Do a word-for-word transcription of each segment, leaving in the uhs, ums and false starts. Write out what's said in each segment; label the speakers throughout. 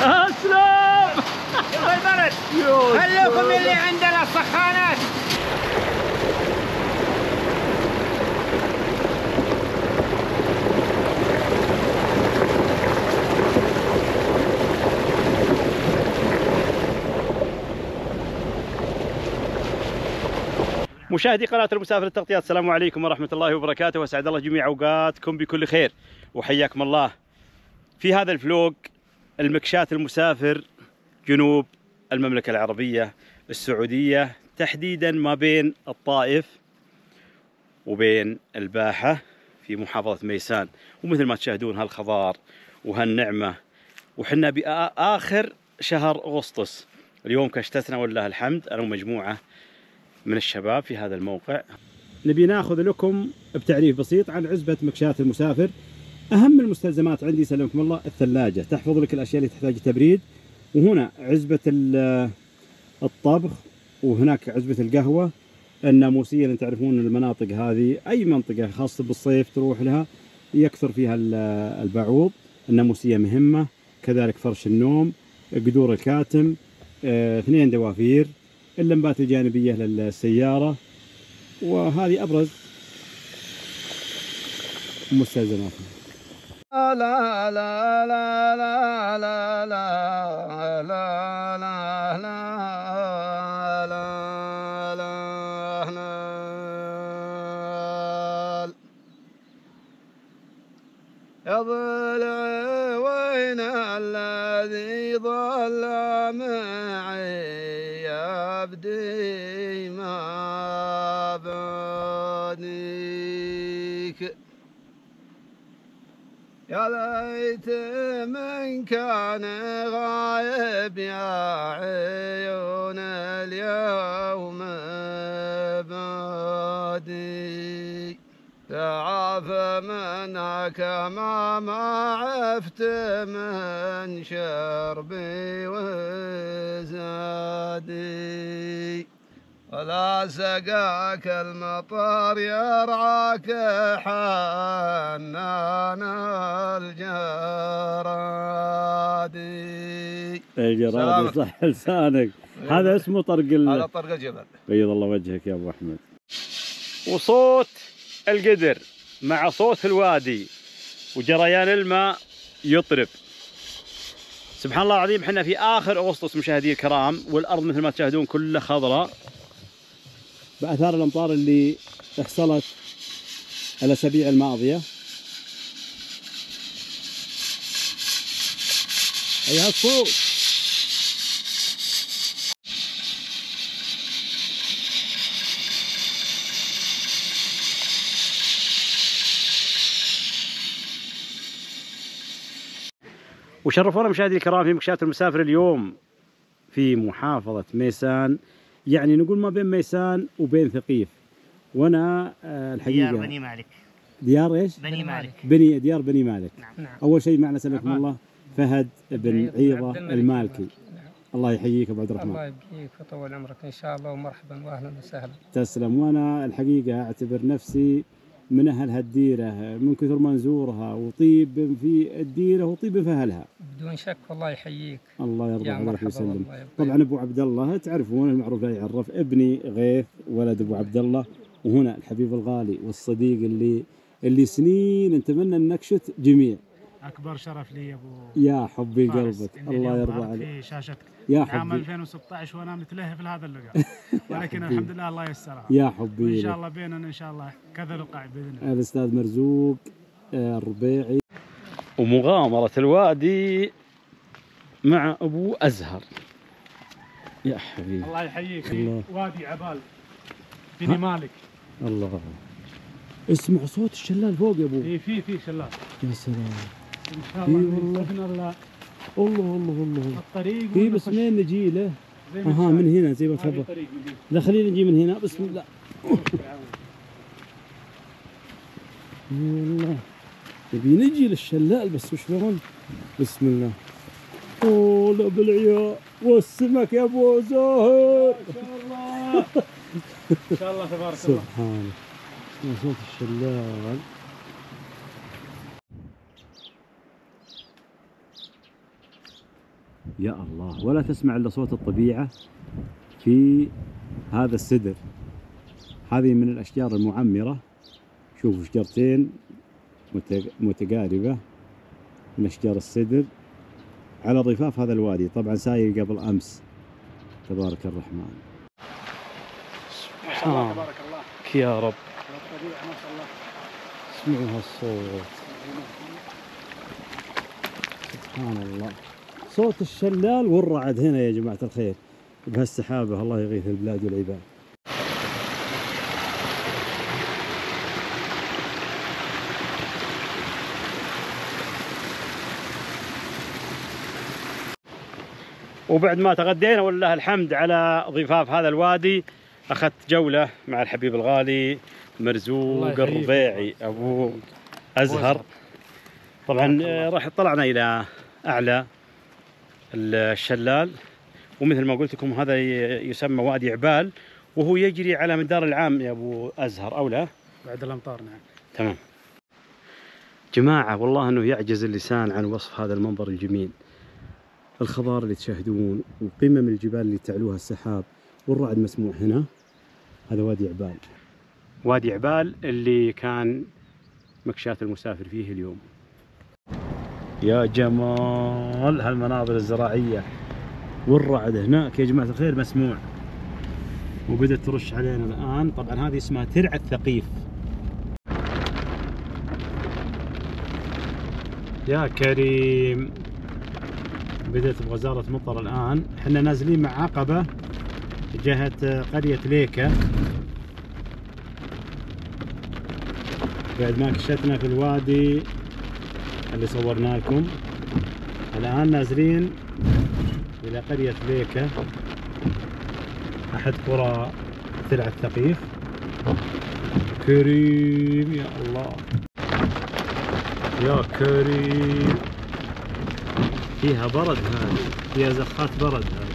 Speaker 1: اسلم
Speaker 2: يا البلد خلوكم اللي عندنا السخانات.
Speaker 1: مشاهدي قناة المسافر التغطيات، السلام عليكم ورحمة الله وبركاته، واسعد الله جميع اوقاتكم بكل خير، وحياكم الله في هذا الفلوق المكشاة المسافر جنوب المملكة العربية السعودية، تحديدا ما بين الطائف وبين الباحة في محافظة ميسان. ومثل ما تشاهدون هالخضار وهالنعمة، وحنا بآخر شهر أغسطس. اليوم كشتتنا والله الحمد أنا ومجموعة من الشباب في هذا الموقع. نبي ناخذ لكم بتعريف بسيط عن عزبة مكشاة المسافر. أهم المستلزمات عندي سلمكم الله الثلاجة، تحفظ لك الأشياء اللي تحتاج تبريد، وهنا عزبة الطبخ، وهناك عزبة القهوة الناموسية اللي تعرفون المناطق هذه، أي منطقة خاصة بالصيف تروح لها يكثر فيها البعوض. الناموسية مهمة، كذلك فرش النوم، قدور الكاتم، اثنين دوافير، اللمبات الجانبية للسيارة، وهذه أبرز مستلزماتها.
Speaker 2: لا لا لا لا لا لا لا لا لا لا يا ضلع وين الذي ضل معي يبدي ما بنيك، يا ليت من كان غايب يا عيون اليوم بادي، تعافى منك ما ما عفت من شربي وزادي، ولا سقاك المطر يرعاك حنان الجرادي.
Speaker 1: الجرادي صح لسانك. هذا اسمه طرق ال...
Speaker 2: هذا طرق الجبل.
Speaker 1: بيض الله وجهك يا ابو احمد. وصوت القدر مع صوت الوادي وجريان الماء يطرب. سبحان الله العظيم، احنا في اخر اغسطس مشاهدي الكرام، والارض مثل ما تشاهدون كلها خضراء باثار الامطار اللي حصلت الاسابيع الماضيه. ايها الصوت. وشرفونا مشاهدي الكرام في مكشاة المسافر اليوم في محافظة ميسان، يعني نقول ما بين ميسان وبين ثقيف. وانا الحقيقة
Speaker 3: ديار بني مالك.
Speaker 1: ديار ايش؟
Speaker 3: بني مالك.
Speaker 1: بني ديار بني مالك.
Speaker 3: نعم.
Speaker 1: اول شيء معنا سلمكم الله فهد بن عيضة المالكي. نعم. الله يحييك ابو عبد الرحمن.
Speaker 4: الله يبقيك ويطول عمرك ان شاء الله، ومرحبا واهلا وسهلا.
Speaker 1: تسلم. وانا الحقيقة اعتبر نفسي من أهل هالديرة من كثر ما نزورها، وطيب في الديرة وطيب في أهلها
Speaker 4: بدون شك. والله يحييك.
Speaker 1: الله يرضى عليك ويسلم.
Speaker 4: طبعا
Speaker 1: أبو عبد الله تعرفون المعروف لا يعرف، ابني غيث ولد أبو عبد الله، وهنا الحبيب الغالي والصديق اللي اللي سنين نتمنى أن نكشت جميع.
Speaker 5: أكبر شرف لي يا أبو
Speaker 1: يا حبي قلبك، الله يرضى عليك.
Speaker 5: في شاشتك
Speaker 1: يا حبي
Speaker 5: عام ألفين وستة عشر وأنا متلهف لهذا اللقاء ولكن الحمد لله الله يسرها.
Speaker 1: يا حبي
Speaker 5: وإن شاء الله بيننا إن شاء الله كذا لقاء بإذن الله.
Speaker 1: الأستاذ مرزوق الربيعي. ومغامرة الوادي مع أبو أزهر. يا حبيبي
Speaker 5: الله يحييك.
Speaker 1: الله.
Speaker 5: وادي عبال بني مالك.
Speaker 1: الله. اسمع صوت الشلال فوق يا ابو.
Speaker 5: اي في في شلال.
Speaker 1: يا سلام.
Speaker 5: ان شاء الله باذن الله.
Speaker 1: الله الله الله.
Speaker 5: الطريق
Speaker 1: في بس منين نجي له؟ اها من هنا زي ما تفضل. لا خلينا نجي من هنا. بسم الله. والله نبي نجي للشلال بس وشلون؟ بسم الله. اوه لا بالعياء والسمك يا ابو زاهر.
Speaker 5: ما شاء الله. ان شاء الله تبارك الله.
Speaker 1: سبحانه. صوت الشلال. يا الله، ولا تسمع إلا صوت الطبيعة في هذا السدر. هذه من الأشجار المعمرة، شوفوا شجرتين متقاربة من أشجار السدر على ضفاف هذا الوادي. طبعا ساير قبل أمس، تبارك الرحمن.
Speaker 5: ما شاء الله تبارك الله
Speaker 1: يا رب،
Speaker 5: الطبيعة ما شاء الله.
Speaker 1: اسمعوا هالصوت، سبحان الله، صوت الشلال والرعد هنا يا جماعة الخير بهالسحابة. الله يغيث البلاد والعباد. وبعد ما تغدينا ولله الحمد على ضفاف هذا الوادي، أخذت جولة مع الحبيب الغالي مرزوق الربيعي أبو أزهر. طبعا راح طلعنا إلى أعلى الشلال، ومثل ما قلت لكم هذا يسمى وادي عبال، وهو يجري على مدار العام يا أبو أزهر أو لا؟
Speaker 5: بعد الأمطار نعم.
Speaker 1: تمام جماعة، والله أنه يعجز اللسان عن وصف هذا المنظر الجميل. الخضار اللي تشاهدون وقمم الجبال اللي تعلوها السحاب والرعد مسموع هنا، هذا وادي عبال. وادي عبال اللي كان مكشاة المسافر فيه اليوم. يا جمال هالمناظر الزراعية، والرعد هناك يا جماعة الخير مسموع، وبدأت ترش علينا الآن. طبعا هذه اسمها ترعة الثقيف. يا كريم، بدأت بغزارة مطر الآن. احنا نازلين مع عقبة جهة قرية ليكا، بعد ما كشتنا في الوادي اللي صورنا لكم. الآن نازلين إلى قرية ليكا، أحد قرى ترعة الثقيف. كريم يا الله، يا كريم، فيها برد، هذه فيها زخات برد. هذه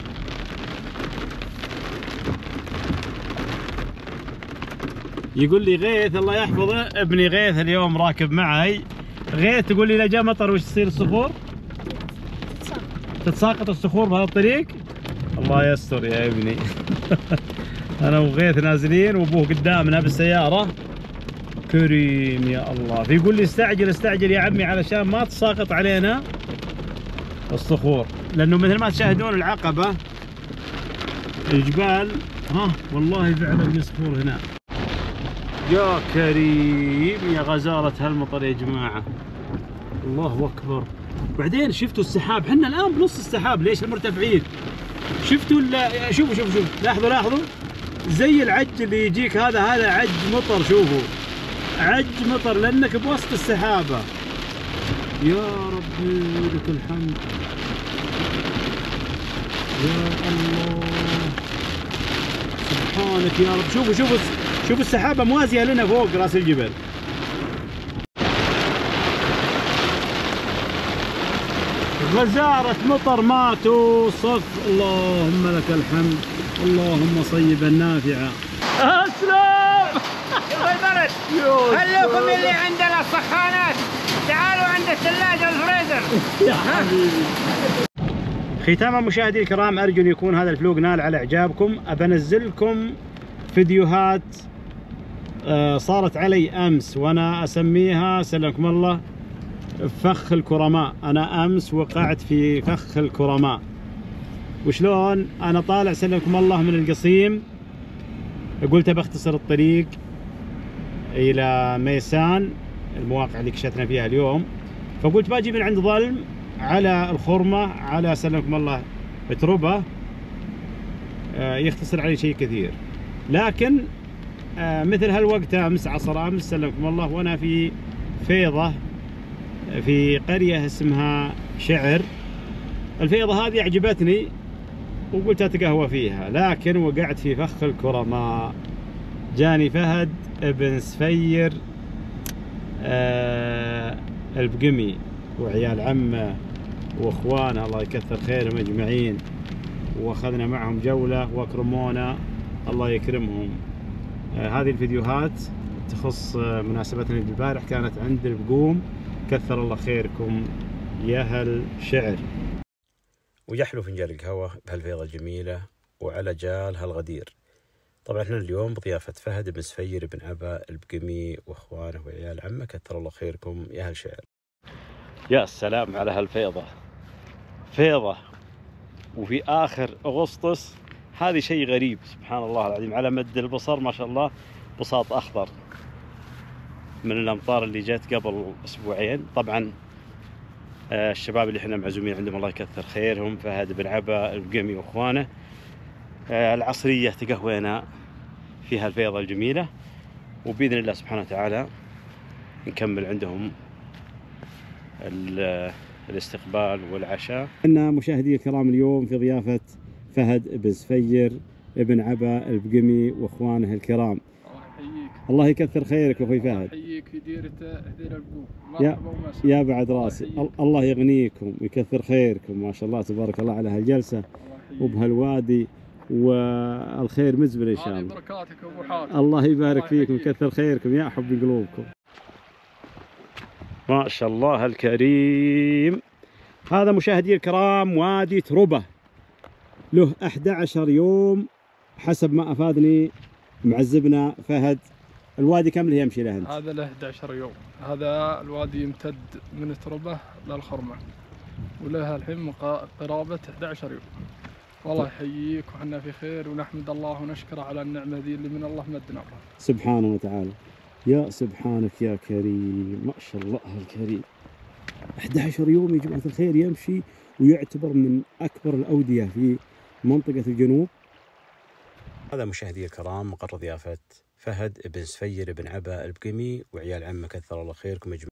Speaker 1: يقول لي غيث الله يحفظه، ابني غيث اليوم راكب معي. غيث تقول لي اذا جاء مطر وش تصير الصخور؟ تتساقط الصخور بهذا الطريق. الله يستر يا ابني. انا وغيث نازلين وابوه قدامنا بالسياره. كريم يا الله، فيقول لي استعجل استعجل يا عمي علشان ما تساقط علينا الصخور، لانه مثل ما تشاهدون العقبه الجبال، ها والله فعلا في صخور هنا. يا كريم يا غزاره هالمطر يا جماعه، الله اكبر. بعدين شفتوا السحاب، حنا الان بنص السحاب. ليش المرتفعين؟ شفتوا شوفوا شوفوا شوفوا لاحظوا لاحظوا زي العج اللي يجيك، هذا هذا عج مطر. شوفوا عج مطر لانك بوسط السحابه. يا ربي لك الحمد، يا الله سبحانك يا رب. شوفوا شوفوا شوفوا السحابه موازيه لنا فوق راس الجبل. غزارة مطر ماتوا صف. اللهم لك الحمد، اللهم صيبا نافعا. اسلام
Speaker 2: يبغى البرد، خلوكم اللي عندنا السخانات تعالوا عند الثلاجة الفريزر.
Speaker 1: يا حبيبي. ختاما مشاهدي الكرام، ارجو ان يكون هذا الفلوق نال على اعجابكم. ابنزل لكم فيديوهات صارت علي امس وانا اسميها سلمكم الله فخ الكرماء. انا امس وقعت في فخ الكرماء، وشلون انا طالع سلمكم الله من القصيم، قلت بختصر الطريق الى ميسان المواقع اللي كشتنا فيها اليوم، فقلت باجي من عند ظلم على الخرمة على سلمكم الله تربة، يختصر علي شيء كثير. لكن مثل هالوقت امس عصر امس سلمكم الله وانا في فيضة في قرية اسمها شعر. الفيضة هذه عجبتني وقلت اتقهوى فيها، لكن وقعت في فخ الكرماء. جاني فهد ابن سفير آه البقمي وعيال عمه واخوانه الله يكثر خيرهم اجمعين، واخذنا معهم جولة واكرمونا الله يكرمهم. آه هذه الفيديوهات تخص آه مناسبتنا بالبارح، كانت عند البقوم. كثر الله خيركم يا هل شعر. ويحلو فنجان القهوة بهالفيضة الجميلة وعلى جال هالغدير. طبعا احنا اليوم بضيافة فهد بن سفير بن عبا البقمي واخوانه وعيال عمه، كثر الله خيركم يا هالشعر. يا سلام على هالفيضة، فيضة وفي آخر أغسطس، هذه شيء غريب سبحان الله العظيم. على مد البصر ما شاء الله بساط أخضر من الأمطار اللي جت قبل أسبوعين. طبعا آه الشباب اللي احنا معزومين عندهم الله يكثر خيرهم، فهد بن عبا البقمي واخوانه، آه العصرية تقهوينا في هالفيضة الجميلة، وبإذن الله سبحانه وتعالى نكمل عندهم الاستقبال والعشاء. أنا مشاهدي الكرام اليوم في ضيافة فهد بن سفير بن عبا البقمي واخوانه الكرام. الله يكثر خيرك اخوي فهد.
Speaker 3: يحييك في ديرة دير البقوم.
Speaker 1: يا, يا بعد راسي، الله يغنيكم ويكثر خيركم، ما شاء الله تبارك الله على هالجلسة وبهالوادي، والخير مزبل ان شاء الله.
Speaker 3: بركاتك ابو حاتم.
Speaker 1: الله يبارك فيكم ويكثر خيركم يا حب قلوبكم. ما شاء الله الكريم. هذا مشاهدي الكرام وادي تربة، له أحد عشر يوم حسب ما أفادني معزبنا فهد. الوادي كم له يمشي له أنت؟
Speaker 3: هذا له أحد عشر يوم. هذا الوادي يمتد من تربة للخرمة، ولها الحين قرابة أحد عشر يوم. والله يحييك وحنا في خير، ونحمد الله ونشكره على النعمة ذي اللي من الله مدنا
Speaker 1: سبحانه وتعالى. يا سبحانك يا كريم، ما شاء الله الكريم. أحد عشر يوم يا جماعة الخير يمشي، ويعتبر من أكبر الأودية في منطقة الجنوب. هذا مشاهدي الكرام مقر ضيافة فهد بن سفير بن عبا البقمي وعيال عمه، كثر الله خيركم يا جماعة.